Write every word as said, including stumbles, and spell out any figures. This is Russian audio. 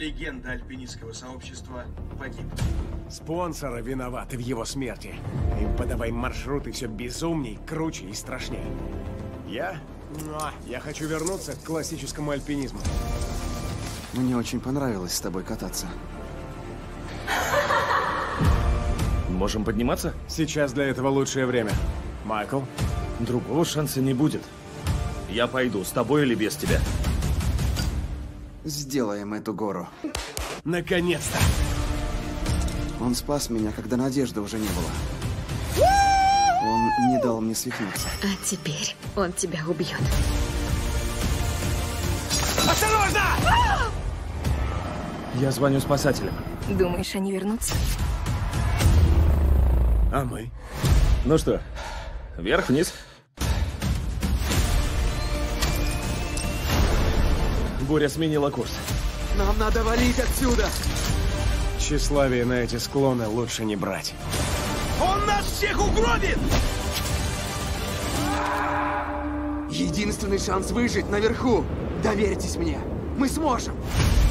Легенда альпинистского сообщества погиб. Спонсоры виноваты в его смерти. Им подавай маршруты все безумней, круче и страшней. Я? Я хочу вернуться к классическому альпинизму. Мне очень понравилось с тобой кататься. Можем подниматься? Сейчас для этого лучшее время. Майкл? Другого шанса не будет. Я пойду, с тобой или без тебя. Сделаем эту гору. Наконец-то! Он спас меня, когда надежды уже не было. Он не дал мне свихнуться. А теперь он тебя убьет. Осторожно! Я звоню спасателям. Думаешь, они вернутся? А мы? Ну что, вверх-вниз? Буря сменила курс. Нам надо валить отсюда! Тщеславие на эти склоны лучше не брать. Он нас всех угробит! Единственный шанс выжить наверху. Доверьтесь мне. Мы сможем.